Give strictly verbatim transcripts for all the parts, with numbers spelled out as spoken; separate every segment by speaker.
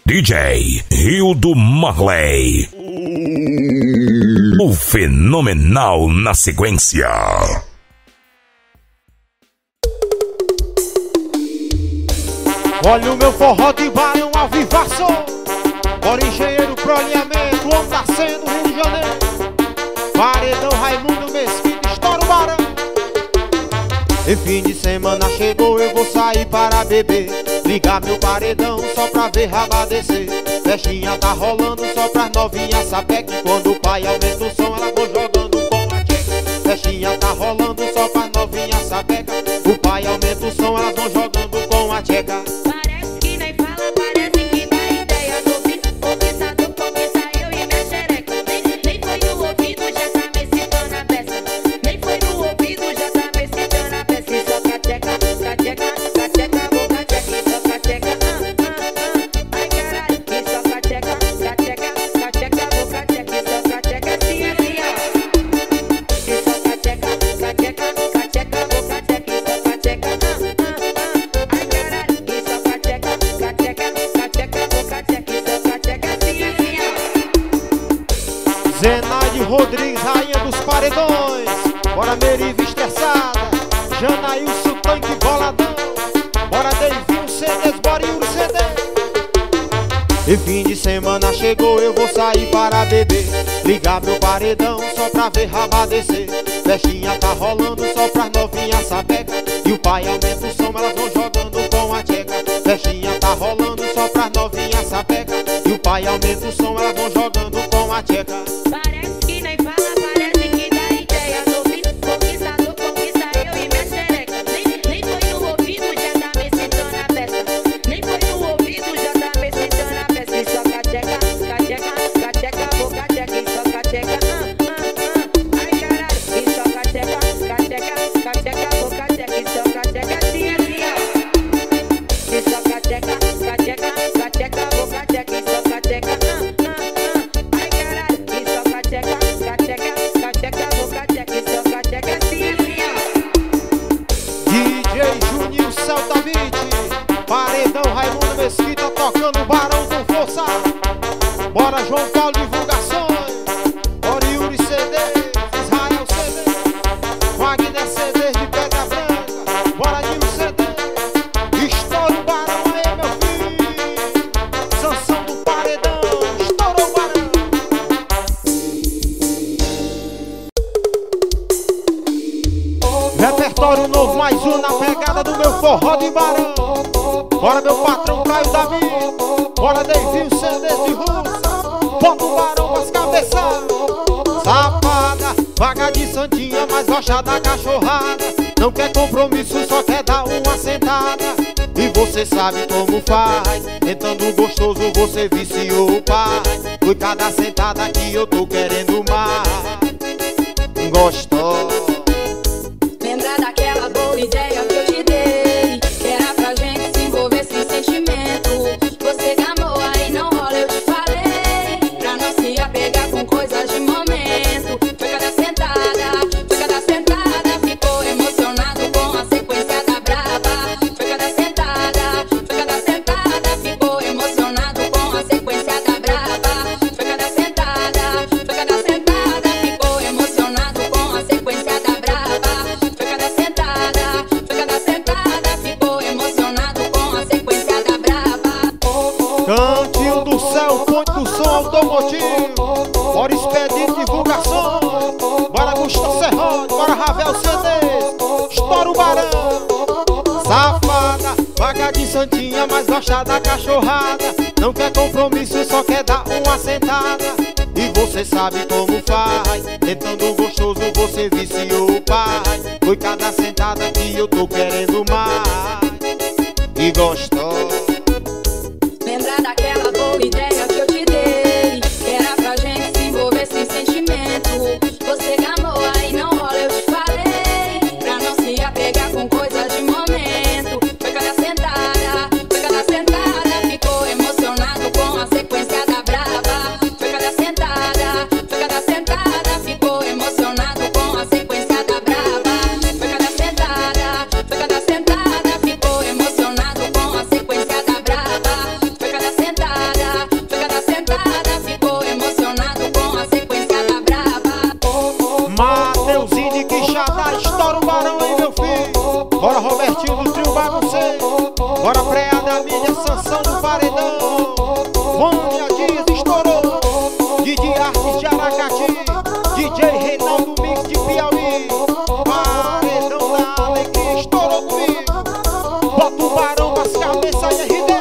Speaker 1: D J Rio do Marley, o fenomenal na sequência.
Speaker 2: Olha o meu forró de barão ao vivaço. Bora engenheiro pro alinhamento, o homem tá sendo Rio de Janeiro. Paredão Raimundo Mesquita, estoura o barão. E fim de semana chegou, eu vou sair para beber. Ligar meu paredão só pra ver raba descer. Festinha tá rolando só pras novinhas saber que quando o pai aumenta o som elas vão jogando com a tcheca. Festinha tá rolando só pras novinhas saber que o pai aumenta o som elas vão jogando com a tcheca.
Speaker 3: Parece que nem fala, parece que dá ideia. Novinho, conquistador, conquista eu e minha xereca. Nem, nem foi no ouvido, já tá me citando a peça. Nem foi no ouvido, já tá me citando a peça. E só cateca, cateca, cateca, vou cateca. E só cateca, ah, ah, ah. Ai caralho, e só cateca, cateca, cateca, vou cateca. E só cateca, assim, assim, ó. E só cateca, cateca, cateca, vou cateca. E só cateca, ah, ah, ah. Ai caralho, e só cateca, cateca, cateca, vou cateca. E só cateca, assim, assim, ó.
Speaker 2: Zenaide Rodrigues, rainha dos paredões. Bora Meriva estressada, Janaílson tanque boladão. Bora Deivinho C Ds, bora Yuri C D. E fim de semana chegou, eu vou sair para beber. Ligar meu paredão só pra ver raba descer. Festinha tá rolando só pras novinhas sapeca. E o pai aumenta o som, elas vão jogando com a tcheca. Festinha tá rolando só pras novinhas sapeca. E o pai aumenta o som, elas vão jogando com a tcheca.
Speaker 3: Parece que nem fala, parece que dá ideia. Novinho, conquistador, conquista eu e minha xereca. Nem, nem foi no ouvido, já tá me citando a peça. Nem foi no ouvido, já tá me citando a peça. E só cateca, cateca, cateca, vou cateca. E só cateca, ah, ah, ah. Ai caralho, e só cateca, cateca, cateca, vou cateca. E só cateca, assim, assim, ó. E só cateca, cateca, cateca, vou cateca. E só cateca, ah, ah, ah. Ai caralho, e só cateca, cateca, cateca, vou cateca. E só cateca, assim, assim, ó.
Speaker 2: D J Juninho Celta Beat, paredão Raimundo Mesquita tocando o barão com força. Bora João Paulo Divulgações, bora Yuri C D, Israel C D, Wagner C D de Pedra Branca, bora Nilo C D. Estoura o barão aí meu filho, Sansão do paredão, estourou o barão. Repertório novo, mais um na pegada do meu forró de barão. Bora meu patrão Caio Davi, bora Deivinho C D de Russa. Bota o barão pras cabeças. Safada, vaga de santinha, mas gosta da cachorrada. Não quer compromisso, só quer dar uma sentada. E você sabe como faz, tentando gostoso você viciou o pai. Foi cada sentada que eu tô querendo mais. Gostou?
Speaker 3: Lembra daquela boa ideia que eu te dei, que era pra gente se envolver sem sentimento. Você gamou, aí não rola, eu te falei, pra não se apegar com coisas de momento. Foi cada sentada, foi cada sentada, ficou emocionado com a sequência da brava. Foi cada sentada, foi cada sentada, ficou emocionado com a sequência da brava. Foi cada sentada, foi cada sentada, ficou emocionado com a sequência da brava. Foi cada sentada, foi cada sentada, ficou emocionado com a sequência da brava.
Speaker 2: Cantinho do céu, ponte do som automotivo. Bora Expedito Divulgação, bora Gustavo Serrone, bora Ravel C D, estoura o barão. Safada, vaga de santinha, mas gosta da cachorrada. Não quer compromisso, só quer dar uma sentada. E você sabe como faz, tentando gostoso você viciou o pai. Foi cada sentada que eu tô querendo mais. E gostou?
Speaker 3: Lembra daquela boa ideia que eu te dei, que era pra gente se envolver sem sentimento. Você gamou, aí não rola, eu te falei, pra não se apegar com coisas de momento. Foi cada sentada, foi cada sentada, ficou emocionado com a sequência da brava. Foi cada sentada, foi cada sentada, ficou emocionado com a sequência da brava. Foi cada sentada, foi cada sentada, ficou emocionado com a sequência
Speaker 2: Vânia Dias estourou. D J Artes de Aracati, D J Reinaldo Mix de Piauí. Paredão da Alegria estourou comigo. Bota o barão nas cabeças de R D.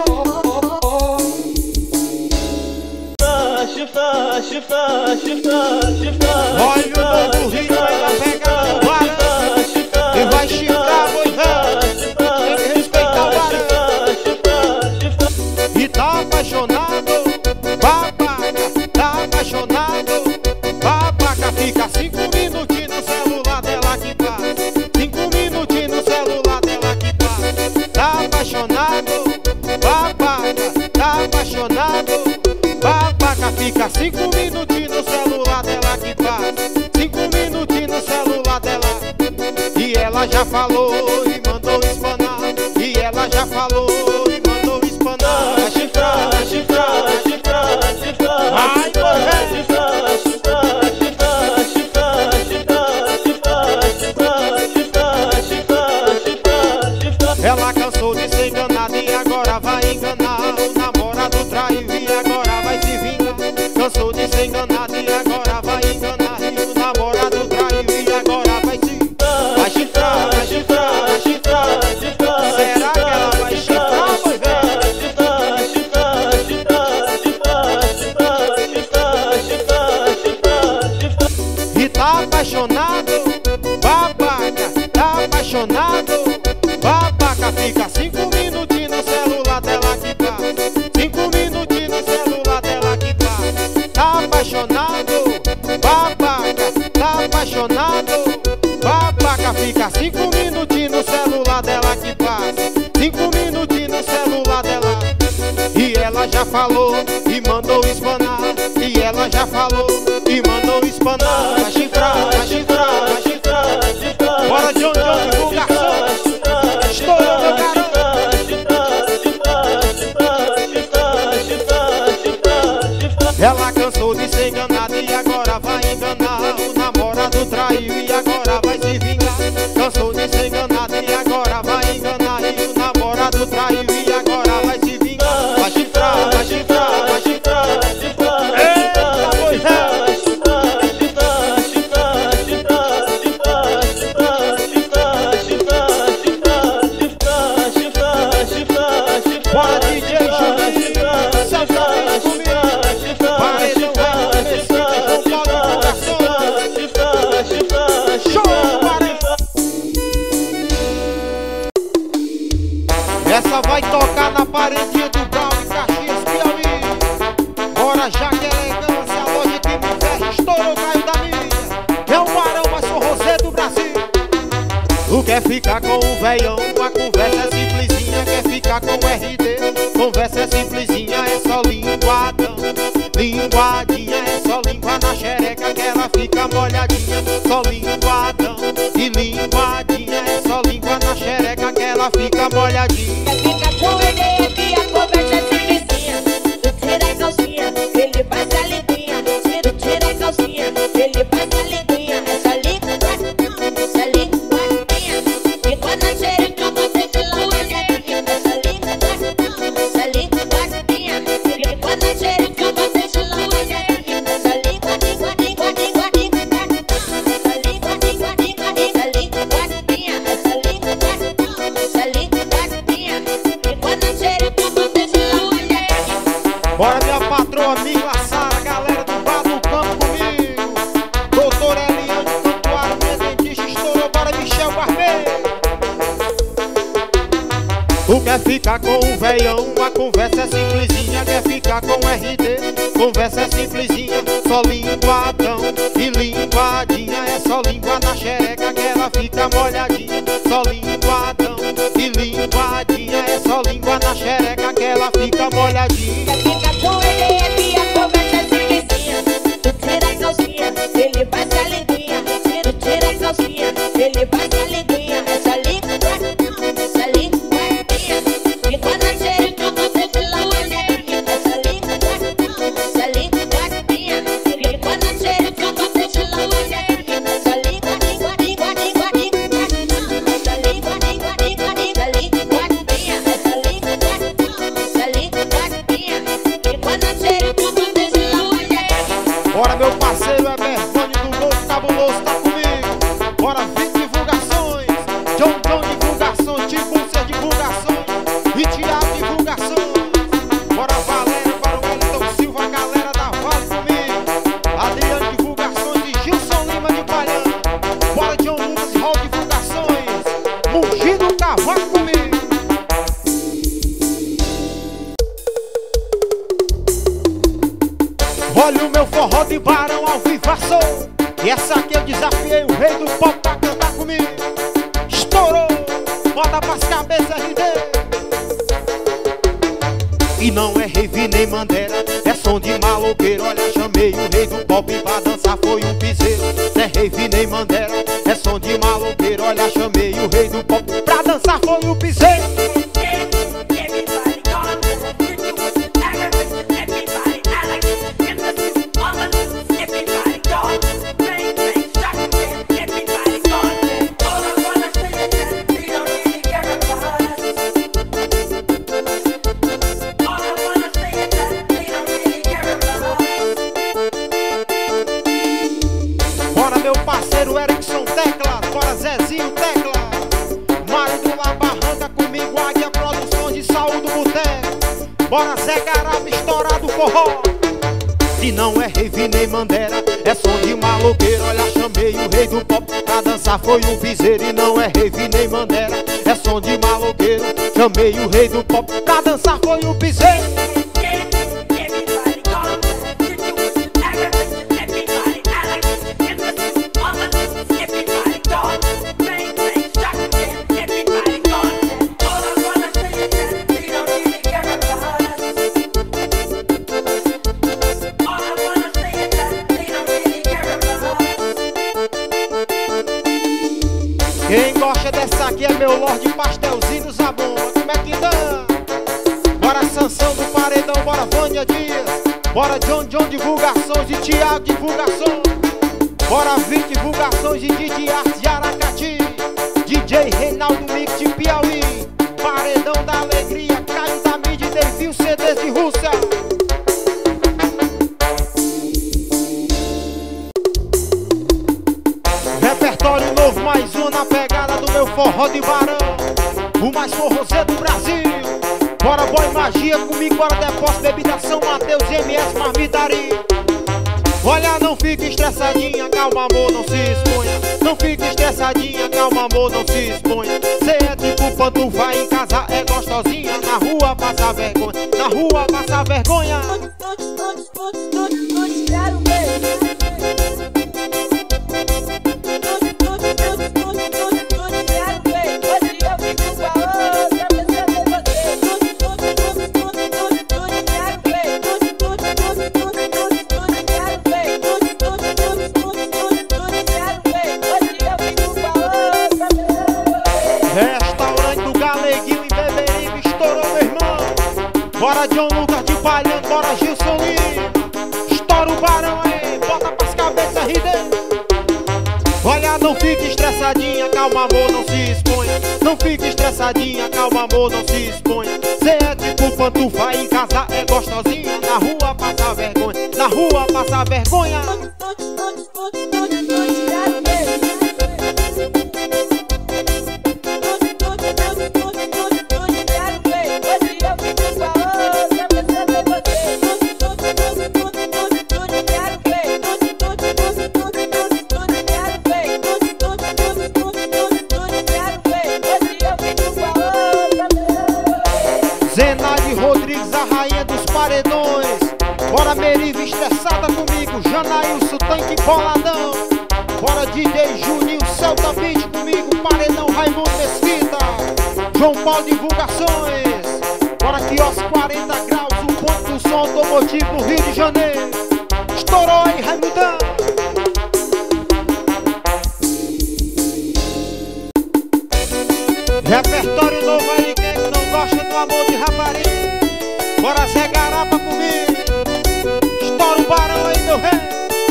Speaker 2: Olha o novo ritmo aí na pegada do barão. E vai chifrar, boi velho. Tem que respeitar o barão. E tá apaixonado, babaca. Tá apaixonado, babaca. Fica cinco minutinhos no celular dela que passa. Cinco minutinhos no celular dela que passa. Tá apaixonado, babaca. Tá apaixonado, babaca. Fica cinco minutinhos no celular dela que passa. Cinco minutinhos no celular dela. E ela já falou e mandou espanar. E ela já falou e mandou espanar. Vai chifrar, vai chifrar, vai chifrar, vai chifrar. Vai morrer. Chifrar, chifrar, chifrar, chifrar, chifrar, chifrar, chifrar, chifrar, chifrar, chifrar. Ela cansou de ser enganada e agora vai enganar. O namorado traiu e agora vai se vingar. Cansou de ser enganada e agora vai enganar. E o namorado traiu e agora vai se vai chifrar, vai chifrar, vai chifrar, vai chifrar. Será que ela vai chifrar, boi velho? Chifrar, chifrar, chifrar, chifrar, chifrar, chifrar, chifrar, chifrar. E tá apaixonado, babaca. Tá apaixonado, babaca. Fica cinco minutinhos no celular dela que passa. Cinco minutinhos no celular dela que passa. Tá apaixonado, babaca. Tá apaixonado, babaca. Fica cinco minutinhos no celular dela que passa. Cinco minutinhos no celular dela. E ela já falou e mandou espanar. E ela já falou e mandou espanar. Vai chifrar, vai chifrar, vai chifrar, vai chifrar. Bora John John, divulgação. Estourou meu garoto. Ela cansou de ser enganada e agora vai enganar. O namorado traiu e agora vai se vingar. Cansou de ser enganada e agora vai enganar. E o namorado traiu e agora vai se vingar. Vai chifrar, vai chifrar, vai chifrar, vai chifrar. Eita, boi velho. Bora D J Juninho, Santana comigo. Paredão vai Mesquita, João Paulo Divulgação. Show do Paredão. Essa vai tocar na paredinha do Brau em Caxias, Piauí. Bora Jaque Elegância, a loja de Ferro estourou, caiu da mídia. É o barão mais forrozeiro do Brasil. Tu quer ficar com o velhão, a conversa é simplesinha. Quer ficar com o R D, conversa é simplesinha. É só linguadão, linguadinha. É só língua na xereca que ela fica molhadinha. Só linguadão e linguadinha. É só língua na xereca que ela fica molhadinha.
Speaker 3: Quer ficar com ele aqui, a conversa é simplesinha. Tu tira a calcinha, ele faz a linguinha. Tira, tira a calcinha, ele faz a linguinha. É só linguadão, é só linguadinha. E quando a xereca você se lambe. É só linguadão, é só linguadinha. E quando a xereca você se lambe. É só linguadinha, linguadinha, linguadinha. É só linguadinha, linguadinha, linguadinha. É só linguadão, é só linguadinha. E quando a xereca você se lambe.
Speaker 2: Bora minha patroa, amiga Sara, galera do bar do campo comigo. Doutor Eliane, Cantuário, minha dentista estourou. Bora Michel Barbeiro. Tu quer ficar com o velhão, a conversa é simplesinha. Quer ficar com o R D, conversa é simplesinha. Só linguadão e linguadinha. É só língua na xereca que ela fica molhadinha. Só linguadão e linguadinha. É só língua na xereca que ela fica molhadinha.
Speaker 3: Quer ficar com ele aqui, a conversa é simplesinha. Tu tira a calcinha, ele faz a linguinha. Tira, tira a calcinha, ele faz a linguinha. É só linguadão, é só linguadinha. E quando a xereca você se lambe. É só linguadão, é só linguadinha. E quando a xereca você se lambe. É só linguadinha, linguadinha, linguadinha. É só linguadinha, linguadinha, linguadinha. É só linguadão, é só linguadinha.
Speaker 2: Olha o meu forró de barão ao vivaço. E essa aqui eu desafiei o rei do pop pra cantar comigo. Estourou, bota pras cabeças R D. E não é rave nem Mandela, é som de maloqueiro. Olha, chamei o rei do pop pra dançar, foi um piseiro. Não é rave nem Mandela, é som de maloqueiro. Olha, chamei o rei do pop pra dançar, foi um piseiro. Meu parceiro Erickson Tecla, bora Zezinho Tecla, Mário do La Barranca comigo, Águia Produções de Saúde Boteco. Bora Zé Garapa, estourado forró. E não é rave nem Mandela, é som de maloqueiro. Olha, chamei o rei do pop pra dançar, foi um piseiro. E não é rave nem Mandela, é som de maloqueiro. Chamei o rei do pop pra dançar, foi um piseiro. Quem gosta dessa aqui é meu Lorde Pastelzinho Zabumba. Como é que dá? Bora Sansão do Paredão, bora Vânia Dias, bora John John Divulgações e Thiago Divulgações, bora vinte Divulgações de Didi Artes de Aracati, D J Reinaldo Mix de Piauí, Paredão da Alegria, Caio da Mídia e Devil C Ds de Rússia. Repertório novo, mais um na pegada do meu forró de barão, o mais forrozeiro do Brasil. Bora Boy Magia comigo, bora Depósito, Bebida São Mateus e M S Marmitaria. Olha, não fique estressadinha, calma amor, não se exponha. Não fique estressadinha, calma amor, não se exponha. Cê é tipo pantufa, em casa é gostosinha, na rua passa vergonha, na rua passa vergonha. Restaurante do Galeguinho em Beberibe, estourou meu irmão. Bora John Lucas de Palhão, bora Gilson Lima. Estoura o barão aí, bota pras cabeças R D. Olha, não fique estressadinha, calma amor, não se exponha. Não fique estressadinha, calma amor, não se exponha. Cê é tipo pantufa, em casa é gostosinha, na rua passa vergonha, na rua passa vergonha. Zenade Rodrigues, a rainha dos paredões. Bora Meriva estressada comigo, Janailson Tanque Boladão. Bora D J Juninho, Celta Beat comigo, Paredão Raimundo Mesquita, João Paulo Divulgações. Bora Quiosque quarenta graus, o ponto do som automotivo no Rio de Janeiro. Estourou aí, Raimundão. Repertório novo aí, quem não gosta do amor de rapariga, bora Zé Garapa comigo. Estoura o barão aí, meu rei.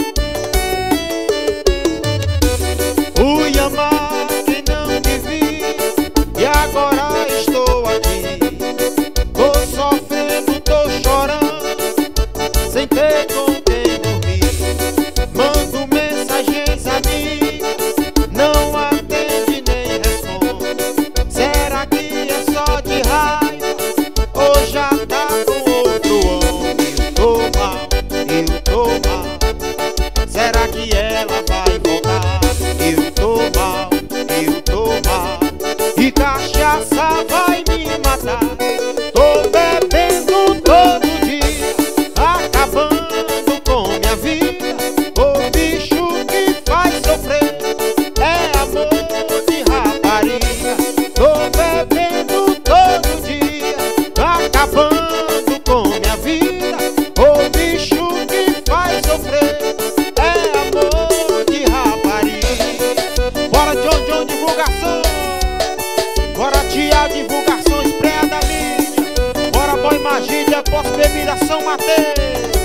Speaker 2: Fui amar quem não me viu e agora estou aqui. Tô sofrendo, tô chorando, sem ter com quem dormir. Mando mensagens amigas, não atende nem responde. Será que é só de raiva ou família São Mateus.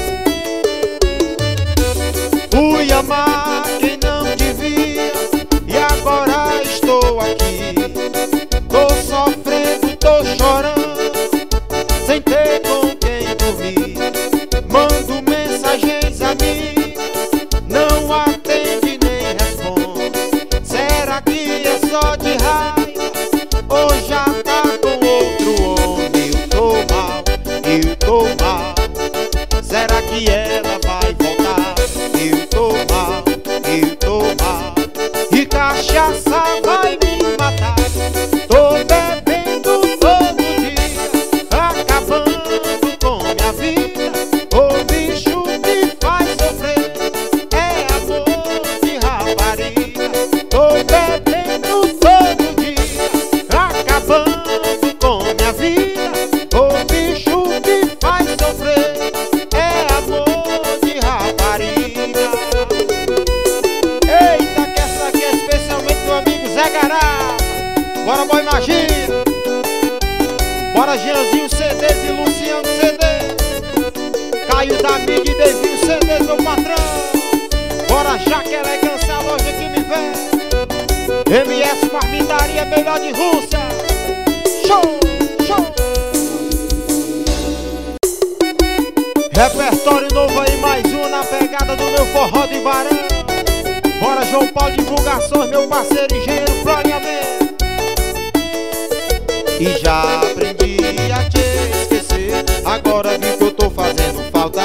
Speaker 2: Fui amar quem não devia e agora estou aqui. Tô sofrendo, tô chorando, sem ter com quem dormir. Mando mensagens a mim, não atende nem responde. Será que é só de raiva ou já tá com outro homem? Eu tô mal, eu tô mal. Será que ela vai voltar? Eu tô mal, eu tô mal. E cachaça vai me matar. Tô bebendo todo dia, acabando com minha vida. O bicho me faz sofrer, é amor de rapariga. Tô bebendo todo dia, acabando com minha vida. O bicho me faz sofrer, é amor de rapariga. Eita, que essa aqui é especialmente do amigo Zé Garapa. Bora, boy, magia. Bora, Jeanzinho C Ds e Luciano C D. Caio da mídia e Devinho C Ds, meu patrão. Bora, Jaque Elegância, a loja que me vê. M S Marmitaria, melhor de Rússia. Show, show. Repertório novo aí, mais um na pegada do meu forró de varão. Bora, João Paulo Divulgações, meu parceiro engenheiro planeamento. E já aprendi a te esquecer, agora vi que eu tô fazendo falta.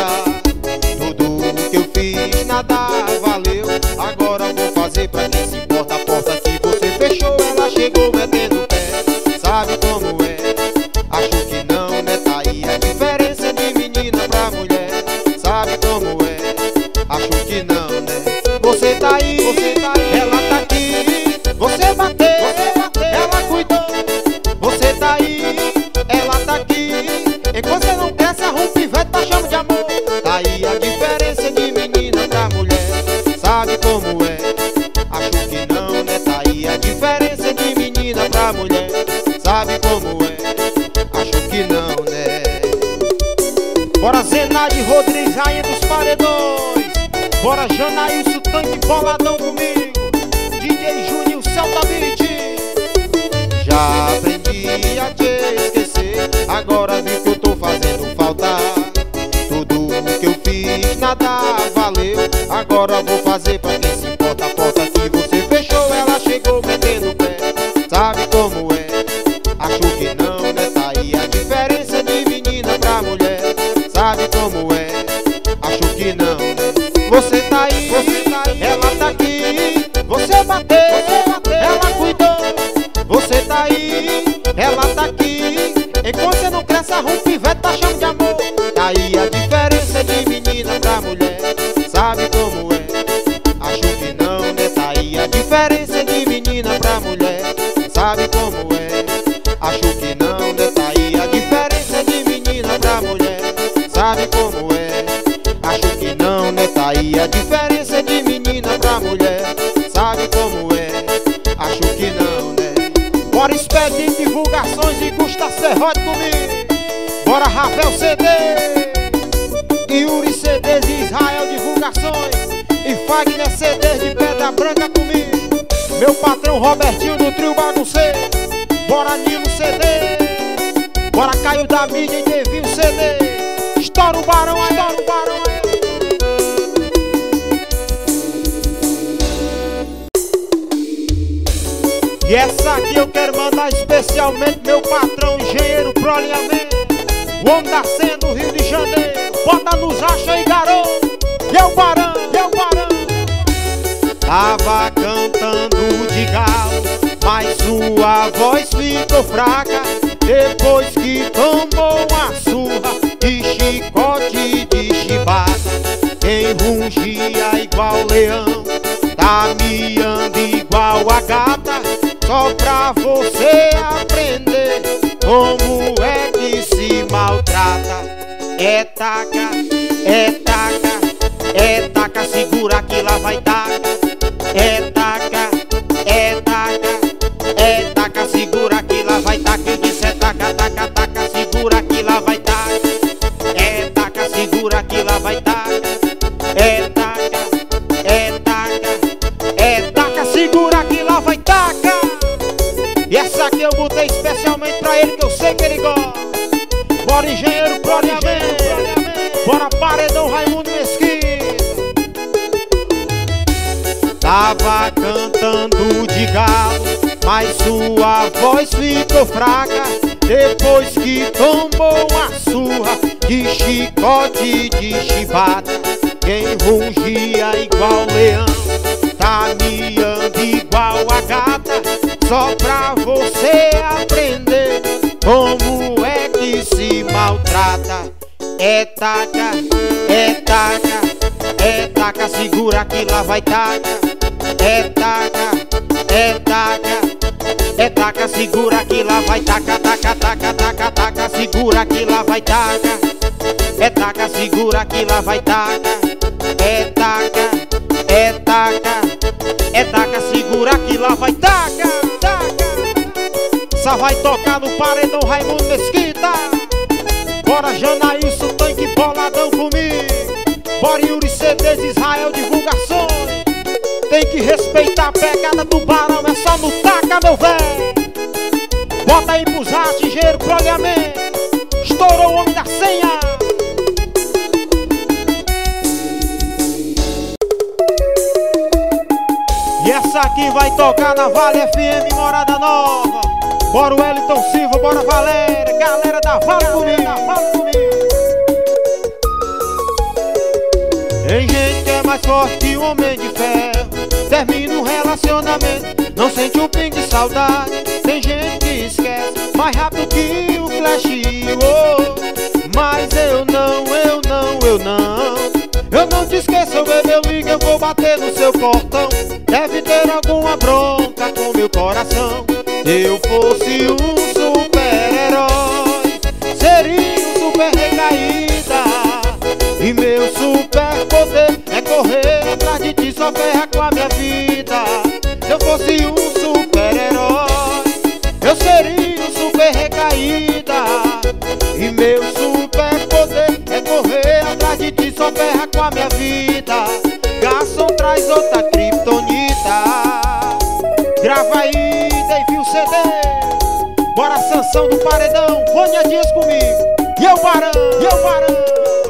Speaker 2: Tudo que eu fiz nada valeu, agora vou fazer pra quem se importa. A porta que você fechou, ela chegou metendo o pé. Sabe como é? Acho que não, né? Tá aí a diferença de menina pra mulher. Sabe como é? Acho que não, né? Você tá aí, você tá aí, ela tá aqui. Você bateu, você bateu, ela cuidou. Você tá aí, ela tá aqui. Enquanto você não quer, se arruma pivete, tá chamando de amor. Tá aí a diferença de menina pra mulher. Sabe como é? Acho que não, né? Tá aí a diferença de menina pra mulher. Sabe como é? Acho que não, né? Bora, Zenade Rodrigues, rainha dos paredões. Bora, Janaílson, tanque boladão comigo. D J Júnior, Celta Beat. Já aprendi a te esquecer, agora vi que eu tô fazendo falta. Tudo que eu fiz nada valeu, agora vou fazer pra quem se importa. A porta que você fechou, ela chegou metendo o pé. Sabe como é? Acho que não, né? Tá aí a diferença de menina pra mulher. Sabe como é? Acho que não, né? Você tá aí, você tá aí, ela tá aqui. Você bateu, você bateu, ela cuidou. Você tá aí, ela tá aqui. Enquanto você não cresce, arruma pivete, tá chamando de amor. Tá aí a diferença de menina pra mulher. Sabe como é? Acho que não, né? Tá aí a diferença de menina pra mulher. Sabe como é? Acho que não, né? Tá aí a diferença de menina pra mulher. Sabe como é? Acho que não, né? Tá aí a diferença de menina pra mulher. Sabe como é? Acho que não, né? Bora, Expedite Divulgações e Gusta Serrote comigo. Bora, Rafael C D, Yuri C Ds e Israel Divulgações, e Fagner C Ds de Pedra Branca comigo. Meu patrão Robertinho do Trio Bagunceiro. Bora, Nilo C D. Bora, Caio da mídia e Devinho C D. Estoura o barão aí, estoura o barão aí. E essa aqui eu quero mandar especialmente meu patrão engenheiro prolinhamento, o homem da cena do Rio de Janeiro. Bota nos acha aí, garoto. Deu barão, deu barão. Tava cantando de galo, mas sua voz ficou fraca depois que tomou uma surra de chicote de chibata. Quem rungia igual leão tá miando igual a gata. Só pra você aprender como é que se maltrata. É taca, é taca, é taca, segura que lá vai taca. É taca, é taca, é taca, segura que lá vai taca. Eu disse é taca, taca, taca, segura que lá vai taca. É taca. segura que lá vai taca. É taca, é taca, é taca, segura que lá vai taca. E essa aqui eu botei especialmente pra ele, que eu sei que ele gosta. Bora engenheiro, propriamente. Bora paredão Raimundo Mesquita. Tava cantando de galo, mas sua voz ficou fraca depois que tombou uma surra de chicote de chibata. Quem rugia igual leão tá miando igual a gata. Só pra você aprender como é que se maltrata. É taca, é taca, é taca, segura que lá vai taca. É taca, é taca, é taca, segura que lá vai taca, taca, taca, taca, taca, segura que lá vai taca. É taca, segura que lá vai taca. É taca, é taca, é taca, segura que lá vai taca, taca. Só vai tocar no paredão Raimundo Mesquita. Bora Janaílson, tanque boladão comigo. Bora Yuri C Ds, Israel Divulgações. Tem que respeitar a pegada do barão, é só no taca, meu véi. Bota aí pros ratos, engenheiro, propriamente. Estourou o homem da senha. E essa aqui vai tocar na Vale F M Morada Nova. Bora o Wellington Silva, bora Valéria, galera da Vale comigo, Vale comigo. Tem gente que é mais forte que um homem de ferro. Termina um relacionamento, não sente um pingo de saudade. Tem gente que esquece mais rápido que o flash, oh. Mas eu não, eu não, eu não. Eu não te esqueço, eu bebê, eu ligo, eu vou bater no seu portão. Deve ter alguma bronca com meu coração. Se eu fosse um super-herói, seria um super recaída. E meu super poder é correr atrás de ti, só ferra com a minha vida. Se eu fosse um super-herói, eu seria um super recaída. E meu super poder é correr atrás de ti, só ferra com a minha vida. Garçom, traz outra criptonita. Grava aí, Dave o C D. Bora Sansão do paredão, Vânia Dias comigo. E eu barão, e eu barão.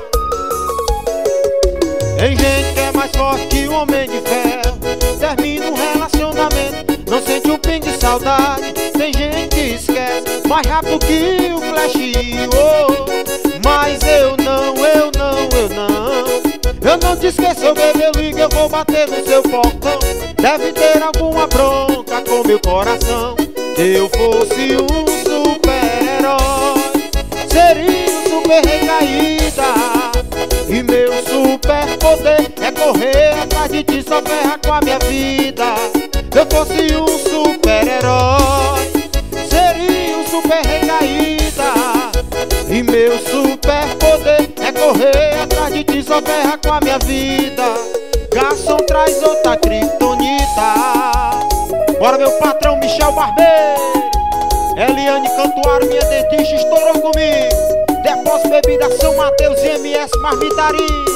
Speaker 2: Tem gente que é mais forte que um homem de ferro. Termina um relacionamento, não sente um pingo de saudade. Tem gente que esquece mais rápido que o flash, oh. Mas eu não, eu não, eu não. Eu não te esqueço, eu bebê, eu ligo, eu vou bater no seu portão. Deve ter alguma bronca com meu coração. Se eu fosse um super-herói, seria um super recaída. E meu super poder é correr atrás de ti, só ferra com a minha vida. Se eu fosse um super-herói, seria um super recaída. E meu super poder é correr atrás de ti, só ferra com a minha vida. Garçom, traz outra criptonita. Bora meu patrão Michel Barbeiro. Eliane Cantuário, minha dentista, estourou comigo. Depósito Bebida São Mateus e M S Marmitaria.